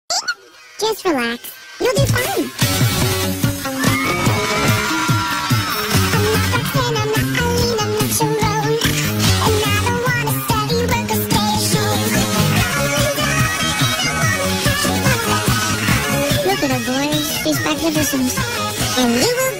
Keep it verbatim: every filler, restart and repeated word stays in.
Just relax. You'll do fine. I'm not Roxanne, I'm not Eileen, I'm not Sharon. And I don't wanna study, work, or stay at home. Look at her, boys. She's magnificent. And you will